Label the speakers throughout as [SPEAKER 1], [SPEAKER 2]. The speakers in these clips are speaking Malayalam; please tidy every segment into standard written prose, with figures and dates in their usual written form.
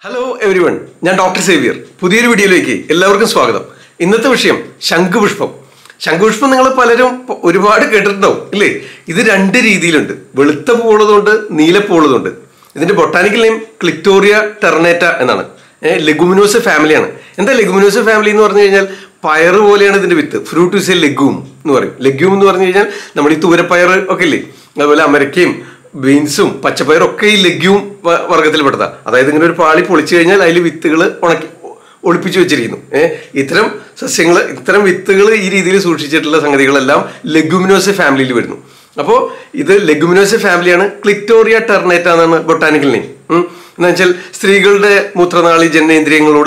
[SPEAKER 1] Hello everyone, I am Dr.T.L.Xavier. പുതിയൊരു വീഡിയോയിലേക്ക് എല്ലാവർക്കും സ്വാഗതം. ഇന്നത്തെ വിഷയം ശംഖുപുഷ്പം. ശംഖുപുഷ്പം നിങ്ങൾ പലരും ഒരുപാട് കേട്ടിട്ടുണ്ടാവും അല്ലേ? ഇത് രണ്ട് രീതിയിലുണ്ട്. വെളുത്ത പൂവുള്ളതുണ്ട്, നീലപ്പൂവുള്ളതുണ്ട്. ഇതിന്റെ ബൊട്ടാനിക്കൽ നെയിം ക്ലിറ്റോറിയ ടെർണേറ്റ എന്നാണ്. ലെഗുമിനോസെ ഫാമിലിയാണ്. എന്താ ലെഗുമിനോസെ ഫാമിലി എന്ന് പറഞ്ഞു കഴിഞ്ഞാൽ പയർ പോലെയാണ് ഇതിന്റെ വിത്ത്. ഫ്രൂട്ട് ഇസ് എ ലെഗ്യൂം എന്ന് പറയും. ലെഗ്യൂം എന്ന് പറഞ്ഞു കഴിഞ്ഞാൽ നമ്മൾ ഈ തൂരപ്പയർ ഒക്കെ ഇല്ലേ, അതുപോലെ അമരക്കയും ബീൻസും പച്ചപ്പയറും ഒക്കെ ഈ ലെഗ്യൂം വർഗത്തിൽപ്പെട്ടതാ. അതായത് ഇങ്ങനെ ഒരു പാളി പൊളിച്ചു കഴിഞ്ഞാൽ അതിൽ വിത്തുകൾ ഉണക്കി ഒളിപ്പിച്ചു വെച്ചിരിക്കുന്നു. ഇത്തരം സസ്യങ്ങൾ, ഇത്തരം വിത്തുകൾ ഈ രീതിയിൽ സൂക്ഷിച്ചിട്ടുള്ള സംഗതികളെല്ലാം ലെഗുമിനോസെ ഫാമിലിയിൽ വരുന്നു. അപ്പോൾ ഇത് ലെഗുമിനോസെ ഫാമിലിയാണ്. ക്ലിറ്റോറിയ ടെർണേറ്റ എന്നാണ് ബൊട്ടാനിക്കൽ നെയിം. എന്ന് വെച്ചാൽ സ്ത്രീകളുടെ മൂത്രനാളി ജനനേന്ദ്രിയങ്ങളോട്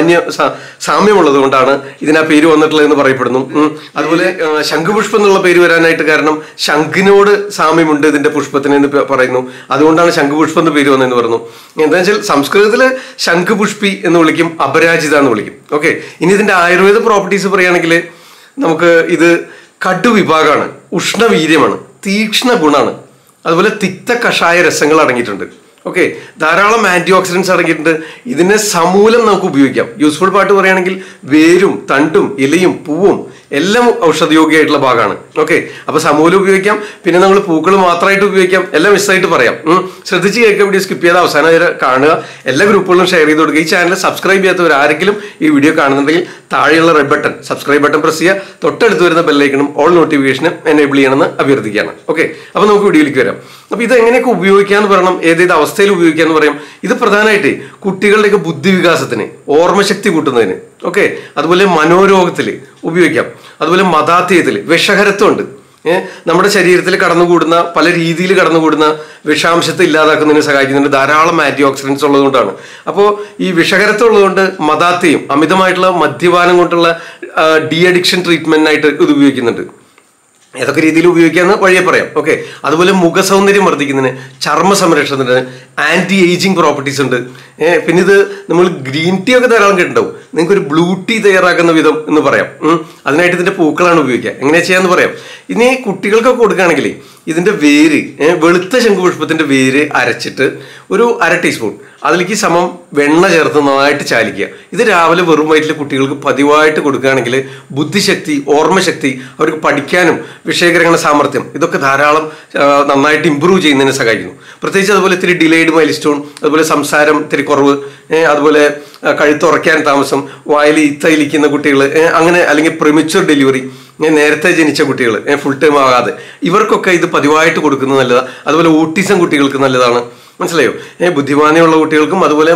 [SPEAKER 1] സാമ്യമുള്ളത് കൊണ്ടാണ് ഇതിനാ പേര് വന്നിട്ടുള്ളതെന്ന് പറയപ്പെടുന്നു. അതുപോലെ ശംഖുപുഷ്പം എന്നുള്ള പേര് വരാനായിട്ട് കാരണം ശംഖിനോട് സാമ്യമുണ്ട് ഇതിന്റെ പുഷ്പത്തിന് എന്ന് പറയുന്നു. അതുകൊണ്ടാണ് ശംഖുപുഷ്പം എന്ന് പേര് വന്നതെന്ന് പറഞ്ഞു. എന്താ വെച്ചാൽ സംസ്കൃതത്തില് ശംഖുപുഷ്പി എന്ന് വിളിക്കും, അപരാജിത എന്ന് വിളിക്കും. ഓക്കെ, ഇനി ഇതിന്റെ ആയുർവേദ പ്രോപ്പർട്ടീസ് പറയുകയാണെങ്കിൽ നമുക്ക് ഇത് കടുവിഭാഗമാണ്, ഉഷ്ണവീര്യമാണ്, തീക്ഷ്ണ ഗുണമാണ്, അതുപോലെ തിക്ത കഷായ രസങ്ങൾ അടങ്ങിയിട്ടുണ്ട്. ഓക്കെ, ധാരാളം ആന്റി ഓക്സിഡൻസ് അടങ്ങിയിട്ടുണ്ട്. ഇതിനെ സമൂലം നമുക്ക് ഉപയോഗിക്കാം. യൂസ്ഫുൾ പാർട്ട് പറയുകയാണെങ്കിൽ വേരും തണ്ടും ഇലയും പൂവും എല്ലാം ഔഷധയോഗ്യമായിട്ടുള്ള ഭാഗമാണ്. ഓക്കെ, അപ്പൊ സമൂലം ഉപയോഗിക്കാം, പിന്നെ നമ്മൾ പൂക്കൾ മാത്രമായിട്ട് ഉപയോഗിക്കാം, എല്ലാം മിസ്സായിട്ട് പറയാം. ശ്രദ്ധിച്ച് കേൾക്കാൻ വീഡിയോ സ്കിപ്പ് ചെയ്ത് അവസാനം വരെ കാണുക. എല്ലാ ഗ്രൂപ്പുകളിലും ഷെയർ ചെയ്ത് കൊടുക്കുക. ഈ ചാനൽ സബ്സ്ക്രൈബ് ചെയ്യാത്തവർ ആരെങ്കിലും ഈ വീഡിയോ കാണുന്നുണ്ടെങ്കിൽ താഴെയുള്ള red button, subscribe button press ചെയ്യുക. തൊട്ടടുത്ത് വരുന്ന ബെല്ലൈക്കണും ഓൾ നോട്ടിഫിക്കേഷനും എനേബിൾ ചെയ്യണമെന്ന് അഭ്യർത്ഥിക്കുകയാണ്. ഓക്കെ, അപ്പൊ നമുക്ക് വീഡിയോയിലേക്ക് വരാം. അപ്പൊ ഇത് എങ്ങനെയൊക്കെ ഉപയോഗിക്കാന്ന് പറയണം, ഏതേത് അവസ്ഥയിൽ ഉപയോഗിക്കാന്ന് പറയാം. ഇത് പ്രധാനമായിട്ട് കുട്ടികളുടെയൊക്കെ ബുദ്ധിവികാസത്തിന്, ഓർമ്മശക്തി കൂട്ടുന്നതിന്, ഓക്കെ, അതുപോലെ മനോരോഗത്തിൽ ഉപയോഗിക്കാം. അതുപോലെ മതാത്യത്തിൽ വിഷഹരത്വമുണ്ട്. നമ്മുടെ ശരീരത്തിൽ കടന്നുകൂടുന്ന, പല രീതിയിൽ കടന്നുകൂടുന്ന വിഷാംശത്തെ ഇല്ലാതാക്കുന്നതിന് സഹായിക്കുന്നുണ്ട്. ധാരാളം ആന്റി ഓക്സിഡൻസ് ഉള്ളതുകൊണ്ടാണ്. അപ്പോൾ ഈ വിഷഹരത്വം ഉള്ളതുകൊണ്ട് മതാത്യയും അമിതമായിട്ടുള്ള മദ്യപാനം കൊണ്ടുള്ള ഡി അഡിക്ഷൻ ട്രീറ്റ്മെന്റിനായിട്ട് ഇത് ഉപയോഗിക്കുന്നുണ്ട്. ഏതൊക്കെ രീതിയിൽ ഉപയോഗിക്കാമെന്ന് വഴിയെ പറയാം. ഓക്കെ, അതുപോലെ മുഖസൗന്ദര്യം വർദ്ധിക്കുന്നതിന്, ചർമ്മ സംരക്ഷണത്തിന്, ആന്റി ഏജിങ് പ്രോപ്പർട്ടീസ് ഉണ്ട്. പിന്നെ ഇത് നമ്മൾ ഗ്രീൻ ടീ ഒക്കെ ധാരാളം കേട്ടിട്ടുണ്ടാവും. നിങ്ങൾക്ക് ഒരു ബ്ലൂ ടീ തയ്യാറാക്കുന്ന വിധം എന്ന് പറയാം. അതിനായിട്ട് ഇതിന്റെ പൂക്കളാണ് ഉപയോഗിക്കുക. എങ്ങനെ ചെയ്യാന്ന് പറയാം. ഇനി കുട്ടികൾക്കൊക്കെ കൊടുക്കുകയാണെങ്കിൽ ഇതിന്റെ വേര്, വെളുത്ത ശംഖുപുഷ്പത്തിന്റെ വേര് അരച്ചിട്ട് ഒരു 1/2 ടീസ്പൂൺ അതിലേക്ക് സമം വെണ്ണ ചേർത്ത് നന്നായിട്ട് ചാലിക്കുക. ഇത് രാവിലെ വെറും വയറ്റിൽ കുട്ടികൾക്ക് പതിവായിട്ട് കൊടുക്കുകയാണെങ്കിൽ ബുദ്ധിശക്തി, ഓർമ്മശക്തി, അവർക്ക് പഠിക്കാനും വിഷയഗ്രഹണ സാമർഥ്യം ഇതൊക്കെ ധാരാളം നന്നായിട്ട് ഇമ്പ്രൂവ് ചെയ്യുന്നതിന് സഹായിക്കുന്നു. പ്രത്യേകിച്ച് അതുപോലെ ഇത്തിരി ഡിലേഡ് മൈൽ സ്റ്റോൺ, അതുപോലെ സംസാരം ഇത്തിരി കുറവ്, അതുപോലെ കഴുത്തുറയ്ക്കാൻ താമസം, വായിൽ ഇത്തയിലിക്കുന്ന കുട്ടികൾ, അങ്ങനെ അല്ലെങ്കിൽ പ്രിമച്വർ ഡെലിവറി, നേരത്തെ ജനിച്ച കുട്ടികൾ, ഫുൾ ടൈം ആകാതെ, ഇവർക്കൊക്കെ ഇത് പതിവായിട്ട് കൊടുക്കുന്നത് നല്ലതാണ്. അതുപോലെ ഓട്ടിസം കുട്ടികൾക്ക് നല്ലതാണ്. മനസ്സിലായോ? ബുദ്ധിമാന്യമുള്ള കുട്ടികൾക്കും, അതുപോലെ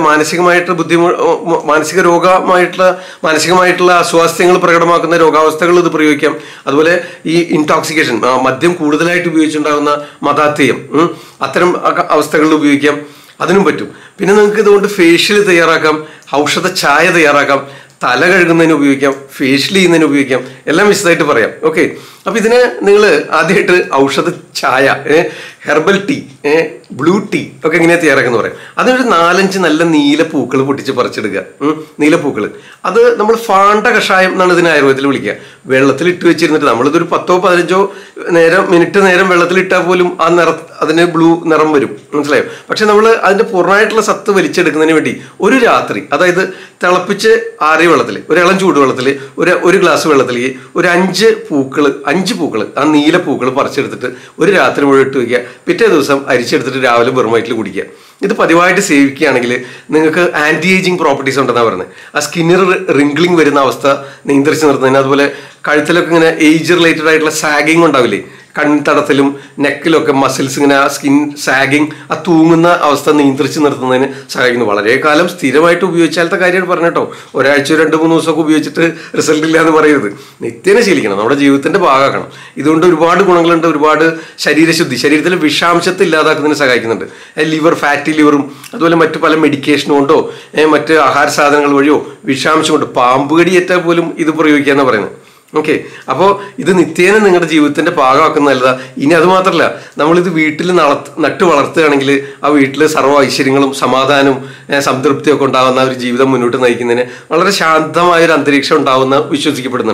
[SPEAKER 1] മാനസികമായിട്ടുള്ള അസ്വാസ്ഥ്യങ്ങൾ പ്രകടമാക്കുന്ന രോഗാവസ്ഥകൾ ഇത് പ്രയോഗിക്കാം. അതുപോലെ ഈ ഇൻടോക്സിക്കേഷൻ, മദ്യം കൂടുതലായിട്ട് ഉപയോഗിച്ചുണ്ടാകുന്ന മതാത്യയം, അത്തരം അവസ്ഥകളിൽ ഉപയോഗിക്കാം. അതിനും പറ്റും. പിന്നെ നിങ്ങൾക്ക് ഇതുകൊണ്ട് ഫേഷ്യൽ തയ്യാറാക്കാം, ഔഷധ ചായ തയ്യാറാക്കാം, തല കഴുകുന്നതിന് ഉപയോഗിക്കാം, ഫേഷ്യൽ ചെയ്യുന്നതിന് ഉപയോഗിക്കാം, എല്ലാം വിശദമായിട്ട് പറയാം. ഓക്കെ, അപ്പൊ ഇതിന് നിങ്ങൾ ആദ്യമായിട്ട് ഔഷധ ചായ, ഹെർബൽ ടീ, ബ്ലൂ ടീ ഒക്കെ എങ്ങനെയാ തയ്യാറാക്കുന്ന പറയാം. അതിനൊരു 4-5 നല്ല നീലപ്പൂക്കൾ പൊട്ടിച്ച് പറിച്ചെടുക്കുക. നീലപ്പൂക്കൾ അത് നമ്മൾ ഫാണ്ട കഷായം എന്നാണ് ഇതിനെ ആയുർവേദത്തിൽ വിളിക്കുക. വെള്ളത്തിൽ ഇട്ട് വെച്ചിരുന്നിട്ട് നമ്മളിതൊരു 10-15 മിനിറ്റ് നേരം വെള്ളത്തിൽ ഇട്ടാൽ പോലും ആ അതിന് ബ്ലൂ നിറം വരും. മനസ്സിലായോ? പക്ഷെ നമ്മൾ അതിന്റെ പൂർണ്ണമായിട്ടുള്ള സത്ത് വലിച്ചെടുക്കുന്നതിന് വേണ്ടി ഒരു രാത്രി, അതായത് തിളപ്പിച്ച് ആറിയ വെള്ളത്തിൽ, ഒരു ഇളം ചൂടുവെള്ളത്തിൽ ഒരു ഗ്ലാസ് വെള്ളത്തിലേക്ക് ഒരു 5 പൂക്കൾ, ആ നീലപ്പൂക്കൾ പറിച്ചെടുത്തിട്ട് ഒരു രാത്രി മുഴുവൻ ഇട്ട് വയ്ക്കുക. പിറ്റേ ദിവസം അരിച്ചെടുത്തിട്ട് രാവിലെ വെറും വയറ്റിൽ കുടിക്കുക. ഇത് പതിവായിട്ട് സേവിക്കുകയാണെങ്കിൽ നിങ്ങൾക്ക് ആന്റി ഏജിങ് പ്രോപ്പർട്ടീസ് ഉണ്ടെന്നാണ് പറയുന്നത്. ആ സ്കിന്നിൽ റിംഗ്ലിംഗ് വരുന്ന അവസ്ഥ നിയന്ത്രിച്ച് നിർത്തുന്നതിന്, അതുപോലെ കഴുത്തിലൊക്കെ ഇങ്ങനെ ഏജ് റിലേറ്റഡ് ആയിട്ടുള്ള സാഗിങ് ഉണ്ടാവില്ലേ, കൺതടത്തിലും നെക്കിലൊക്കെ മസിൽസ് ഇങ്ങനെ ആ സ്കിൻ സാഗിങ്, ആ തൂങ്ങുന്ന അവസ്ഥ നിയന്ത്രിച്ച് നിർത്തുന്നതിന് സഹായിക്കുന്നു. വളരെ കാലം സ്ഥിരമായിട്ട് ഉപയോഗിച്ചാലത്തെ കാര്യമാണ് പറഞ്ഞിട്ടോ. ഒരാഴ്ച 2-3 ദിവസമൊക്കെ ഉപയോഗിച്ചിട്ട് റിസൾട്ട് ഇല്ല എന്ന് പറയരുത്. നിത്യേന ശീലിക്കണം, നമ്മുടെ ജീവിതത്തിന്റെ ഭാഗമാക്കണം. ഇതുകൊണ്ട് ഒരുപാട് ഗുണങ്ങളുണ്ട്. ഒരുപാട് ശരീരശുദ്ധി, ശരീരത്തിലെ വിഷാംശത്തെ ഇല്ലാതാക്കുന്നതിന് സഹായിക്കുന്നുണ്ട്. ലിവർ, ഫാറ്റി ലിവറും, അതുപോലെ മറ്റു പല മെഡിക്കേഷൻ കൊണ്ടോ മറ്റ് ആഹാര സാധനങ്ങൾ വഴിയോ വിഷാംശം കൊണ്ട്, പാമ്പ് കടിയേറ്റാൽ പോലും ഇത് പ്രയോഗിക്കാന്നാണ് പറയുന്നത്. ഓക്കെ, അപ്പോൾ ഇത് നിത്യേന നിങ്ങളുടെ ജീവിതത്തിന്റെ ഭാഗമാക്കുന്ന നല്ലതാ. ഇനി അത് മാത്രമല്ല, നമ്മളിത് വീട്ടിൽ നട്ടു വളർത്തുകയാണെങ്കിൽ ആ വീട്ടിൽ സർവ്വ ഐശ്വര്യങ്ങളും സമാധാനവും സംതൃപ്തിയൊക്കെ ഉണ്ടാകുന്ന ഒരു ജീവിതം മുന്നോട്ട് നയിക്കുന്നതിന് വളരെ ശാന്തമായൊരു അന്തരീക്ഷം ഉണ്ടാവുന്ന വിശ്വസിക്കപ്പെടുന്നുണ്ട്.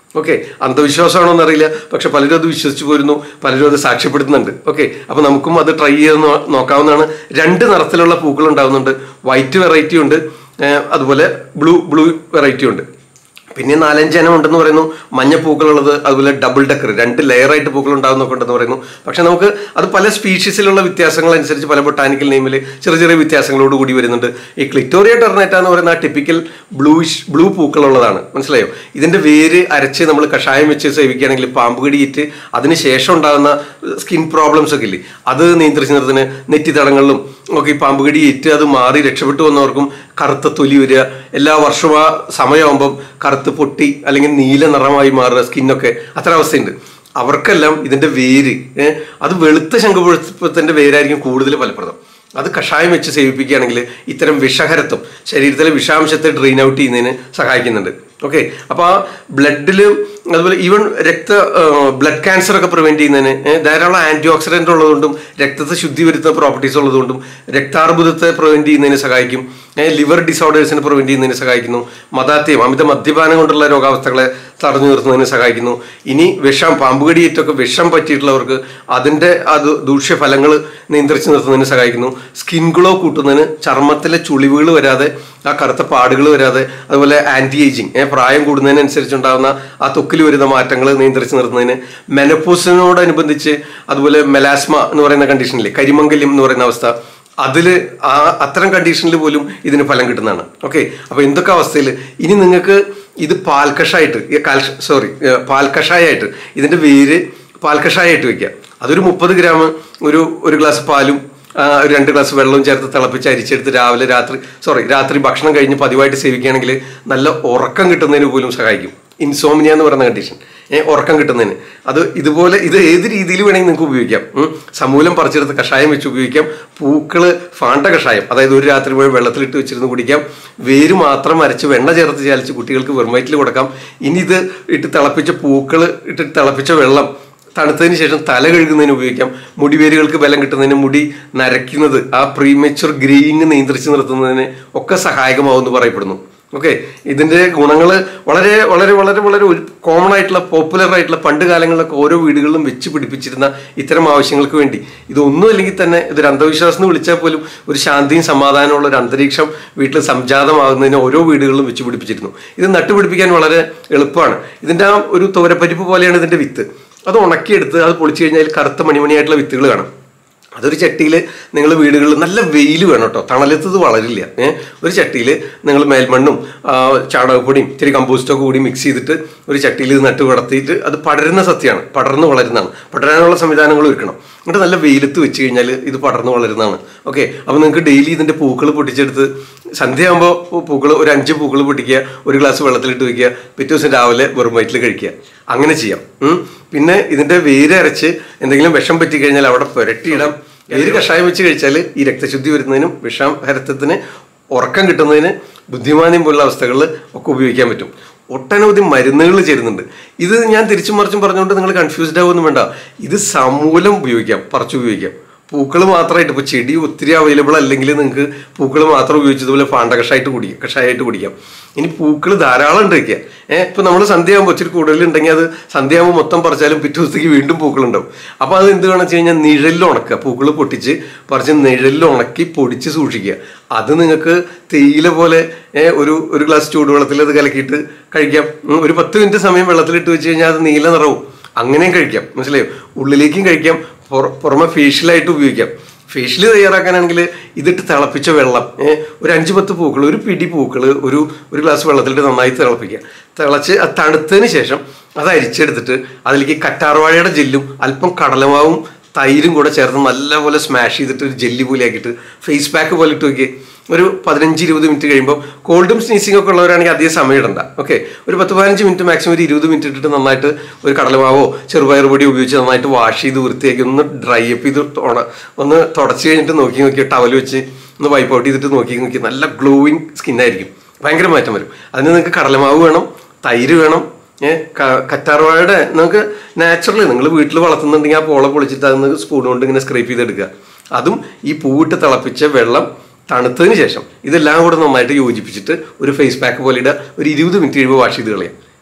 [SPEAKER 1] ഓക്കെ, അന്ധവിശ്വാസമാണോ എന്നറിയില്ല, പക്ഷെ പലരും അത് വിശ്വസിച്ച് പോരുന്നു, പലരും അത് സാക്ഷ്യപ്പെടുത്തുന്നുണ്ട്. ഓക്കെ, അപ്പൊ നമുക്കും അത് ട്രൈ ചെയ്ത് നോക്കാവുന്നതാണ്. 2 നിറത്തിലുള്ള പൂക്കൾ ഉണ്ടാവുന്നുണ്ട്. വൈറ്റ് വെറൈറ്റി ഉണ്ട്, അതുപോലെ ബ്ലൂ വെറൈറ്റി ഉണ്ട്. പിന്നെ 4-5 ഇനം ഉണ്ടെന്ന് പറയുന്നു. മഞ്ഞ പൂക്കളുള്ളത്, അതുപോലെ ഡബിൾ ഡക്കർ 2 ലെയറായിട്ട് പൂക്കൾ ഉണ്ടാകുന്നൊക്കെ ഉണ്ടെന്ന് പറയുന്നു. പക്ഷെ നമുക്ക് അത് പല സ്പീഷീസിലുള്ള വ്യത്യാസങ്ങൾ അനുസരിച്ച് പല ബൊട്ടാനിക്കൽ നെയിമിൽ ചെറിയ വ്യത്യാസങ്ങളോട് കൂടി വരുന്നുണ്ട്. ഈ ക്ലിറ്റോറിയ ടെർണേറ്റ എന്ന് പറയുന്ന ആ ടിപ്പിക്കൽ ബ്ലൂ പൂക്കളുള്ളതാണ്. മനസ്സിലായോ? ഇതിന്റെ വേര് അരച്ച് നമ്മൾ കഷായം വെച്ച് സേവിക്കുകയാണെങ്കിൽ പാമ്പ് കടിയിട്ട് അതിന് ശേഷം ഉണ്ടാകുന്ന സ്കിൻ പ്രോബ്ലംസ് ഒക്കെ ഇല്ലേ, അത് നിയന്ത്രിച്ച് നിർത്തുന്ന നെറ്റിത്തടങ്ങളിലും ഒക്കെ ഈ പാമ്പ് കടിയിട്ട് അത് മാറി രക്ഷപ്പെട്ടു വന്നവർക്കും കറുത്ത തൊലി വരിക, എല്ലാ വർഷവും ആ സമയമാകുമ്പം കറുത്ത് പൊട്ടി അല്ലെങ്കിൽ നീല നിറമായി മാറുക സ്കിന്നൊക്കെ, അത്ര അവസ്ഥയുണ്ട്. അവർക്കെല്ലാം ഇതിന്റെ വേര് അത് വെളുത്ത ശംഖുപുഷ്പത്തിന്റെ വേരായിരിക്കും കൂടുതൽ ഫലപ്രദം. അത് കഷായം വെച്ച് സേവിപ്പിക്കുകയാണെങ്കിൽ ഇത്തരം വിഷഹരത്വം, ശരീരത്തിലെ വിഷാംശത്തെ ഡ്രെയിൻ ഔട്ട് ചെയ്യുന്നതിന് സഹായിക്കുന്നുണ്ട്. ഓക്കെ, അപ്പൊ ആ ബ്ലഡിൽ അതുപോലെ ഈവൻ ബ്ലഡ് ക്യാൻസർ ഒക്കെ പ്രിവെന്റ് ചെയ്യുന്നതിന് ധാരാളം ആന്റി ഓക്സിഡന്റ് ഉള്ളതുകൊണ്ടും രക്തത്തെ ശുദ്ധി വരുത്തുന്ന പ്രോപ്പർട്ടീസ് ഉള്ളതുകൊണ്ടും രക്താർബുദത്തെ പ്രിവെന്റ് ചെയ്യുന്നതിന് സഹായിക്കും. ലിവർ ഡിസോർഡേഴ്സിനെ പ്രിവെന്റ് ചെയ്യുന്നതിന് സഹായിക്കുന്നു. മതാത്യം, അമിത മദ്യപാനം കൊണ്ടുള്ള രോഗാവസ്ഥകളെ തടഞ്ഞു നിർത്തുന്നതിന് സഹായിക്കുന്നു. ഇനി പാമ്പ് കടിയേറ്റൊക്കെ വിഷം പറ്റിയിട്ടുള്ളവർക്ക് അതിന്റെ ദൂഷ്യഫലങ്ങൾ നിയന്ത്രിച്ച് നിർത്തുന്നതിന് സഹായിക്കുന്നു. സ്കിൻ ഗ്ലോ കൂട്ടുന്നതിന്, ചർമ്മത്തിലെ ചുളിവുകൾ വരാതെ, ആ കറുത്ത പാടുകൾ വരാതെ, അതുപോലെ ആന്റി ഏജിങ്, പ്രായം കൂടുന്നതിനനുസരിച്ചുണ്ടാകുന്ന ആ ത്വക്കിൽ വരുന്ന മാറ്റങ്ങൾ നിയന്ത്രിച്ച് നിർത്തുന്നതിന്, മെനോപോസിനോടനുബന്ധിച്ച് അതുപോലെ മെലാസ്മ എന്ന് പറയുന്ന കണ്ടീഷനിൽ കരിമംഗല്യം എന്ന് പറയുന്ന അവസ്ഥ, അത്തരം കണ്ടീഷനിൽ പോലും ഇതിന് ഫലം കിട്ടുന്നതാണ്. ഓക്കെ, അപ്പൊ എന്തൊക്കെ അവസ്ഥയിൽ ഇനി നിങ്ങൾക്ക് ഇത് പാൽക്കഷായിട്ട് ഇതിന്റെ വേര് പാൽക്കഷായിട്ട് വെക്കുക. അതൊരു 30 ഗ്രാം ഒരു ഗ്ലാസ് പാലും 2 ഗ്ലാസ് വെള്ളവും ചേർത്ത് തിളപ്പിച്ച് അരിച്ചെടുത്ത് രാത്രി ഭക്ഷണം കഴിഞ്ഞ് പതിവായിട്ട് സേവിക്കുകയാണെങ്കിൽ നല്ല ഉറക്കം കിട്ടുന്നതിന് പോലും സഹായിക്കും. ഇൻസോമിനിയ എന്ന് പറയുന്ന കണ്ടീഷൻ, ഉറക്കം കിട്ടുന്നതിന്. ഇത് ഏത് രീതിയിൽ വേണമെങ്കിൽ നിങ്ങൾക്ക് ഉപയോഗിക്കാം. സമൂലം പറിച്ചെടുത്ത് കഷായം വെച്ച് ഉപയോഗിക്കാം. പൂക്കള് ഫാണ്ട കഷായം, അതായത് ഒരു രാത്രി മുഴുവൻ വെള്ളത്തിലിട്ട് വെച്ചിരുന്ന് കുടിക്കാം. വേര് മാത്രം അരച്ച് വെണ്ണ ചേർത്ത് ചാലിച്ച് കുട്ടികൾക്ക് വെറും വയറ്റിൽ കൊടുക്കാം. ഇനി ഇത് തിളപ്പിച്ച വെള്ളം തണുത്തതിന് ശേഷം തല കഴുകുന്നതിന് ഉപയോഗിക്കാം. മുടിവേരുകൾക്ക് ബലം കിട്ടുന്നതിന്, മുടി നരയ്ക്കുന്നത്, ആ പ്രീമച്വർ ഗ്രേയിങ് നിയന്ത്രിച്ച് നിർത്തുന്നതിന് ഒക്കെ സഹായകമാവുമെന്ന് പറയപ്പെടുന്നു. ഓക്കെ, ഇതിന്റെ ഗുണങ്ങൾ വളരെ വളരെ വളരെ വളരെ കോമൺ ആയിട്ടുള്ള, പോപ്പുലർ ആയിട്ടുള്ള, പണ്ട് കാലങ്ങളിലൊക്കെ ഓരോ വീടുകളിലും വെച്ച് പിടിപ്പിച്ചിരുന്ന ഇത്തരം ആവശ്യങ്ങൾക്ക് വേണ്ടി. ഇതൊന്നും അല്ലെങ്കിൽ തന്നെ ഇതൊരു അന്ധവിശ്വാസം എന്ന് വിളിച്ചാൽ പോലും ഒരു ശാന്തിയും സമാധാനമുള്ള ഒരു അന്തരീക്ഷം വീട്ടിൽ സംജാതമാകുന്നതിന് ഓരോ വീടുകളിലും വെച്ച് പിടിപ്പിച്ചിരുന്നു. ഇത് നട്ടുപിടിപ്പിക്കാൻ വളരെ എളുപ്പമാണ്. ഇതിന്റെ ആ ഒരു തോരപ്പരിപ്പ് പോലെയാണ് ഇതിന്റെ വിത്ത്. അത് ഉണക്കിയെടുത്ത് അത് പൊളിച്ചു കഴിഞ്ഞാൽ കറുത്ത മണിമണിയായിട്ടുള്ള വിത്തുകൾ കാണാം. അതൊരു ചട്ടിയിൽ നിങ്ങൾ വീടുകളിൽ നല്ല വെയിൽ വേണം കേട്ടോ, തണലത്തത് വളരില്ല. ഒരു ചട്ടിയിൽ നിങ്ങൾ മേൽമണ്ണും ചാണകപ്പൊടിയും ഇത്തിരി കമ്പോസ്റ്റൊക്കെ കൂടി മിക്സ് ചെയ്തിട്ട് ഒരു ചട്ടിയിൽ നട്ട് വളർത്തിയിട്ട് അത് പടരുന്ന സത്യമാണ്, പടർന്ന് വളരുന്നതാണ്. പടരാനുള്ള സംവിധാനങ്ങൾ ഒരുക്കണം. എന്നിട്ട് നല്ല വെയിലത്ത് വെച്ച് കഴിഞ്ഞാൽ ഇത് പടർന്ന് വളരുന്നതാണ്. ഓക്കെ, അപ്പോൾ നിങ്ങൾക്ക് ഡെയിലി ഇതിൻ്റെ പൂക്കൾ പൊട്ടിച്ചെടുത്ത് സന്ധ്യയാകുമ്പോൾ ഒരു 5 പൂക്കൾ പൊട്ടിക്കുക, ഒരു ഗ്ലാസ് വെള്ളത്തിലിട്ട് വയ്ക്കുക, പിറ്റേ ദിവസം രാവിലെ വെറും വയറ്റിൽ കഴിക്കുക. അങ്ങനെ ചെയ്യാം. പിന്നെ ഇതിൻ്റെ വേര് അരച്ച് എന്തെങ്കിലും വിഷം പറ്റിക്കഴിഞ്ഞാൽ അവിടെ പുരട്ടിയിടാം. വേര് കഷായം വെച്ച് കഴിച്ചാൽ ഈ രക്തശുദ്ധി വരുന്നതിനും വിഷഹരത്വത്തിന്, ഉറക്കം കിട്ടുന്നതിന്, ബുദ്ധിമാന്യം പോലുള്ള അവസ്ഥകളിൽ ഒക്കെ ഉപയോഗിക്കാൻ പറ്റും. ഒട്ടനവധി മരുന്നുകൾ ചേരുന്നുണ്ട്. ഇത് ഞാൻ തിരിച്ചും മറിച്ചും പറഞ്ഞുകൊണ്ട് നിങ്ങൾ കൺഫ്യൂസ്ഡ് ആവുമൊന്നും വേണ്ട. ഇത് സമൂലം ഉപയോഗിക്കാം, പറിച്ചുപയോഗിക്കാം. പൂക്കൾ മാത്രമായിട്ട്, ഇപ്പോൾ ചെടി ഒത്തിരി അവൈലബിൾ അല്ലെങ്കിൽ നിങ്ങൾക്ക് പൂക്കൾ മാത്രം ഉപയോഗിച്ചതുപോലെ ഫാണ്ട കഷായമായിട്ട് കുടിക്കാം. ഇനി പൂക്കൾ ധാരാളം ഉണ്ട് വയ്ക്കുക. ഇപ്പം നമ്മൾ സന്ധ്യയാകുമ്പോൾ ഒത്തിരി കൂടുതലുണ്ടെങ്കിൽ അത് സന്ധ്യയാകുമ്പോൾ മൊത്തം പറിച്ചാലും പിറ്റേ ദിവസത്തേക്ക് വീണ്ടും പൂക്കളുണ്ടാവും. അപ്പോൾ അത് എന്ത് വേണമെന്ന് വെച്ച് കഴിഞ്ഞാൽ നിഴലിൽ ഉണക്കുക. പൂക്കൾ പറിച്ച് നിഴലിൽ ഉണക്കി പൊടിച്ച് സൂക്ഷിക്കുക. അത് നിങ്ങൾക്ക് തേയില പോലെ ഒരു ഗ്ലാസ് ചൂടുവെള്ളത്തിൽ അത് കലക്കിയിട്ട് കഴിക്കാം. ഒരു 10 മിനിറ്റ് സമയം വെള്ളത്തിലിട്ട് വെച്ച് കഴിഞ്ഞാൽ അത് നീല നിറവും. അങ്ങനെയും കഴിക്കാം. മനസ്സിലായോ? ഉള്ളിലേക്കും കഴിക്കാം, പുറമെ ഫേഷ്യലായിട്ട് ഉപയോഗിക്കാം. ഫേഷ്യൽ തയ്യാറാക്കാനാണെങ്കിൽ ഇതിട്ട് തിളപ്പിച്ച വെള്ളം, ഒരു 5-10 പൂക്കൾ, ഒരു പിടി പൂക്കൾ ഒരു ഗ്ലാസ് വെള്ളത്തിലിട്ട് നന്നായി തിളച്ച് അത് തണുത്തതിന് ശേഷം അത് അരിച്ചെടുത്തിട്ട് അതിലേക്ക് കറ്റാർവാഴയുടെ ജെല്ലും അല്പം കടലമാവും തൈരും കൂടെ ചേർത്ത് നല്ലപോലെ സ്മാഷ് ചെയ്തിട്ട് ഒരു ജെല്ലി പോലെ ആക്കിയിട്ട് ഫേസ് പാക്ക് പോലെ ഇട്ട് വയ്ക്കുക. ഒരു 15-20 മിനിറ്റ് കഴിയുമ്പോൾ, കോൾഡും സ്നീസിംഗ് ഒക്കെ ഉള്ളവരാണെങ്കിൽ അധികം സമയം ഇടണ്ട. ഓക്കെ, ഒരു 10-15 മിനിറ്റ്, മാക്സിമം ഒരു 20 മിനിറ്റ് ഇട്ടിട്ട് നന്നായിട്ട് ഒരു കടലമാവോ ചെറുപയർ പൊടി ഉപയോഗിച്ച് നന്നായിട്ട് വാഷ് ചെയ്ത് വൃത്തിയാക്കി ഒന്ന് ഡ്രൈ അപ്പ് ചെയ്ത് ഒന്ന് തുടച്ച് കഴിഞ്ഞിട്ട് നോക്കി ടവൽ വെച്ച് ഒന്ന് വൈപ്പ് ഔട്ട് ചെയ്തിട്ട് നോക്കി നല്ല ഗ്ലോയിങ് സ്കിന്നായിരിക്കും. ഭയങ്കര മാറ്റം വരും. അതിന് നിങ്ങൾക്ക് കടലമാവ് വേണം, തൈര് വേണം, കറ്റാർവാഴയുടെ നിങ്ങൾക്ക് നാച്ചുറലി നിങ്ങൾ വീട്ടിൽ വളർത്തുന്നുണ്ടെങ്കിൽ ആ പോള പൊളിച്ചിട്ട് അതിന് സ്പൂൺ കൊണ്ട് ഇങ്ങനെ സ്ക്രേപ്പ് ചെയ്തെടുക്കുക. അതും ഈ പൂവിട്ട് തിളപ്പിച്ച വെള്ളം തണുത്തതിന് ശേഷം ഇതെല്ലാം കൂടെ നന്നായിട്ട് യോജിപ്പിച്ചിട്ട് ഒരു ഫേസ് പാക്ക് പോലെ ഇടുക. ഒരു 20 മിനിറ്റ് കഴിയുമ്പോൾ വാഷ് ചെയ്ത് കളയാം.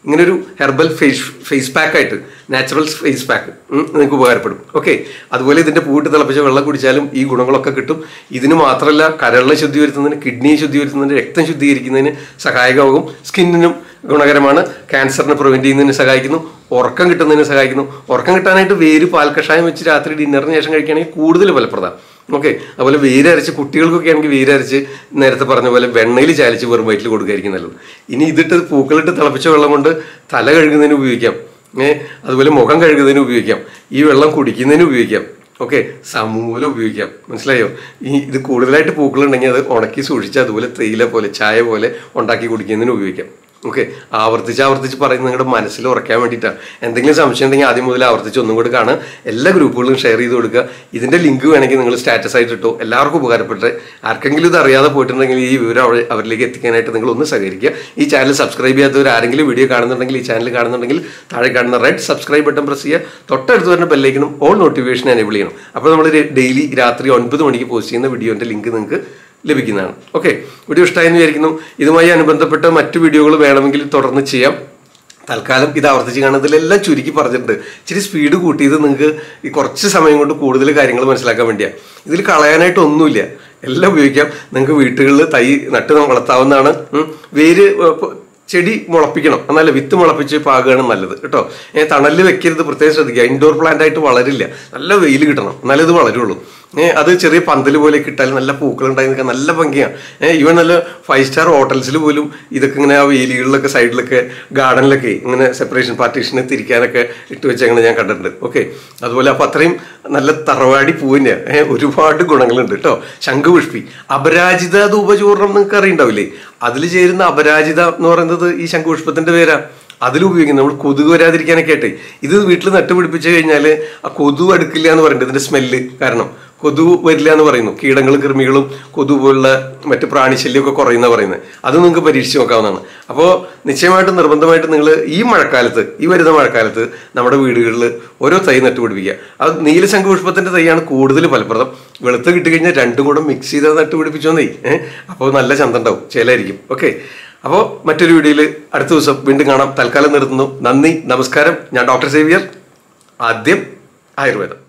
[SPEAKER 1] ഇങ്ങനൊരു ഹെർബൽ ഫേസ് പാക്കായിട്ട്, നാച്ചുറൽ ഫേസ് പാക്ക് നിങ്ങൾക്ക് ഉപകാരപ്പെടും. ഓക്കെ, അതുപോലെ ഇതിൻ്റെ പൂവിട്ട് തിളപ്പിച്ച വെള്ളം കുടിച്ചാലും ഈ ഗുണങ്ങളൊക്കെ കിട്ടും. ഇതിന് മാത്രമല്ല കരളിനെ ശുദ്ധി വരുത്തുന്നതിന്, കിഡ്നിയെ ശുദ്ധി വരുത്തുന്നതിന്, രക്തം ശുദ്ധീകരിക്കുന്നതിന് സഹായകമാകും. സ്കിന്നിനും ഗുണകരമാണ്. ക്യാൻസറിനെ പ്രിവെൻറ്റ് ചെയ്യുന്നതിന് സഹായിക്കുന്നു. ഉറക്കം കിട്ടുന്നതിന് സഹായിക്കുന്നു. ഉറക്കം കിട്ടാനായിട്ട് വേര് പാൽ കഷായം വെച്ച് രാത്രി ഡിന്നറിന് ശേഷം കഴിക്കുകയാണെങ്കിൽ കൂടുതൽ ഫലപ്രദം. ഓക്കെ, അതുപോലെ വേരരച്ച് കുട്ടികൾക്കൊക്കെ ആണെങ്കിൽ വേരരച്ച് നേരത്തെ പറഞ്ഞ പോലെ വെണ്ണയിൽ ചാലിച്ച് വെറും വയറ്റിൽ കൊടുക്കുകയായിരിക്കും നല്ലത്. ഇനി ഇതിട്ട് പൂക്കളിട്ട് തിളപ്പിച്ച വെള്ളം കൊണ്ട് തല കഴുകുന്നതിന് ഉപയോഗിക്കാം. അതുപോലെ മുഖം കഴുകുന്നതിന് ഉപയോഗിക്കാം. ഈ വെള്ളം കുടിക്കുന്നതിന് ഉപയോഗിക്കാം. ഓക്കെ, സമൂലം ഉപയോഗിക്കാം. മനസ്സിലായോ? ഇത് കൂടുതലായിട്ട് പൂക്കളുണ്ടെങ്കിൽ അത് ഉണക്കി സൂക്ഷിച്ച് അതുപോലെ തേയില പോലെ ചായ പോലെ ഉണ്ടാക്കി കുടിക്കുന്നതിന് ഉപയോഗിക്കാം. ഓക്കെ, ആവർത്തിച്ച് പറയുന്നത് നിങ്ങളുടെ മനസ്സിൽ ഉറക്കാൻ വേണ്ടിയിട്ടാണ്. എന്തെങ്കിലും സംശയം ഉണ്ടെങ്കിൽ ആദ്യം മുതൽ ആവർത്തിച്ച് ഒന്നും കൂടെ കാണുക. എല്ലാ ഗ്രൂപ്പുകളും ഷെയർ ചെയ്ത് കൊടുക്കുക. ഇതിൻ്റെ ലിങ്ക് വേണമെങ്കിൽ നിങ്ങൾ സ്റ്റാറ്റസ് ആയിട്ട് ഇട്ടോ. എല്ലാവർക്കും ഉപകാരപ്പെട്ടെ. ആർക്കെങ്കിലും ഇത് അറിയാതെ പോയിട്ടുണ്ടെങ്കിൽ ഈ വിവരം അവരിലേക്ക് എത്തിക്കാനായിട്ട് നിങ്ങൾ ഒന്ന് സഹകരിക്കുക. ഈ ചാനൽ സബ്സ്ക്രൈബ് ചെയ്യാത്തവർ ആരെങ്കിലും വീഡിയോ കാണുന്നുണ്ടെങ്കിൽ, ഈ ചാനൽ കാണുന്നുണ്ടെങ്കിൽ താഴെ കാണുന്ന റെഡ് സബ്സ്ക്രൈബ് ബട്ടൺ പ്രസ് ചെയ്യുക. തൊട്ടടുത്ത് വരുന്ന ബെല്ലൈക്കനും ഓൾ നോട്ടിഫിക്കേഷൻ എനേബിൾ ചെയ്യണം. അപ്പോൾ നമ്മൾ ഡെയിലി രാത്രി 9 മണിക്ക് പോസ്റ്റ് ചെയ്യുന്ന വീഡിയോൻ്റെ ലിങ്ക് നിങ്ങൾക്ക് ലഭിക്കുന്നതാണ്. ഓക്കെ, വീഡിയോ ഇഷ്ടമായെന്ന് വിചാരിക്കുന്നു. ഇതുമായി അനുബന്ധപ്പെട്ട മറ്റു വീഡിയോകൾ വേണമെങ്കിൽ തുടർന്ന് ചെയ്യാം. തൽക്കാലം ഇത് ആവർത്തിച്ച് കാണുന്നതിലെല്ലാം ചുരുക്കി പറഞ്ഞിട്ടുണ്ട്. ഇച്ചിരി സ്പീഡ് കൂട്ടിയത് നിങ്ങൾക്ക് ഈ കുറച്ച് സമയം കൊണ്ട് കൂടുതൽ കാര്യങ്ങൾ മനസ്സിലാക്കാൻ വേണ്ടിയാണ്. ഇതിൽ കളയാനായിട്ട് ഒന്നുമില്ല, എല്ലാം ഉപയോഗിക്കാം. നിങ്ങൾക്ക് വീട്ടുകളിൽ തൈ നട്ട് വളർത്താവുന്നതാണ്. വേര് ചെടി മുളപ്പിക്കണം, എന്നല്ല വിത്ത് മുളപ്പിച്ച് പാകുകയാണ് നല്ലത് കേട്ടോ. തണലിൽ വെക്കരുത്, പ്രത്യേകം ശ്രദ്ധിക്കുക. ഇൻഡോർ പ്ലാന്റ് ആയിട്ട് വളരില്ല, നല്ല വെയിൽ കിട്ടണം എന്നാലേ ഇത് വളരുള്ളൂ. അത് ചെറിയ പന്തൽ പോലെ കിട്ടാൽ നല്ല പൂക്കളുണ്ടായി നിൽക്കാൻ നല്ല ഭംഗിയാണ്. ഈവൻ നല്ല 5 സ്റ്റാർ ഹോട്ടൽസിൽ പോലും ഇതൊക്കെ ഇങ്ങനെ ആ വേലികളിലൊക്കെ സൈഡിലൊക്കെ ഗാർഡനിലൊക്കെ ഇങ്ങനെ സെപ്പറേഷൻ പാർട്ടീഷന് തിരിക്കാനൊക്കെ ഇട്ട് വെച്ചങ്ങനെ ഞാൻ കണ്ടിട്ടുണ്ട്. ഓക്കെ, അതുപോലെ അപ്പം അത്രയും നല്ല തറവാടി പൂവിൻ്റെ ഒരുപാട് ഗുണങ്ങളുണ്ട് കേട്ടോ. ശംഖുപുഷ്പി അപരാജിത ധൂപചൂർണം നിങ്ങൾക്ക് അറിയണ്ടാവില്ലേ? അതിൽ ചേരുന്ന അപരാജിത എന്ന് പറയുന്നത് ഈ ശംഖുപുഷ്പത്തിൻ്റെ പേരാ. അതിലുപയോഗിക്കുന്നത് നമ്മൾ കൊതുക് വരാതിരിക്കാനൊക്കെ ആയിട്ടേ. ഇത് വീട്ടിൽ നട്ടുപിടിപ്പിച്ച് കഴിഞ്ഞാൽ ആ കൊതുക് അടുക്കില്ല എന്ന് പറയുന്നത് ഇതിൻ്റെ സ്മെല്ല് കാരണം. കൊതുക് വരില്ല എന്ന് പറയുന്നു. കീടങ്ങളും കൃമികളും കൊതുക് പോലുള്ള മറ്റ് പ്രാണിശല്യമൊക്കെ കുറയുന്ന പറയുന്നത്. അത് നിങ്ങൾക്ക് പരീക്ഷിച്ച് നോക്കാവുന്നതാണ്. അപ്പോൾ നിശ്ചയമായിട്ടും നിർബന്ധമായിട്ട് നിങ്ങൾ ഈ മഴക്കാലത്ത്, ഈ വരുന്ന മഴക്കാലത്ത് നമ്മുടെ വീടുകളിൽ ഓരോ തൈ നട്ടുപിടിപ്പിക്കുക. അത് നീല ശംഖുപുഷ്പത്തിൻ്റെ തൈയാണ് കൂടുതൽ ഫലപ്രദം. വെളുത്ത് കിട്ടിക്കഴിഞ്ഞാൽ രണ്ടും കൂടെ മിക്സ് ചെയ്ത് നട്ടുപിടിപ്പിച്ചോന്നേ. അപ്പോൾ നല്ല ചന്തം ഉണ്ടാവും, ചേലായിരിക്കും. ഓക്കെ, അപ്പോൾ മറ്റൊരു വീഡിയോയിൽ അടുത്ത ദിവസം വീണ്ടും കാണാം. തൽക്കാലം നിർത്തുന്നു. നന്ദി, നമസ്കാരം. ഞാൻ ഡോക്ടർ സേവിയർ, ആദ്യം ആയുർവേദം.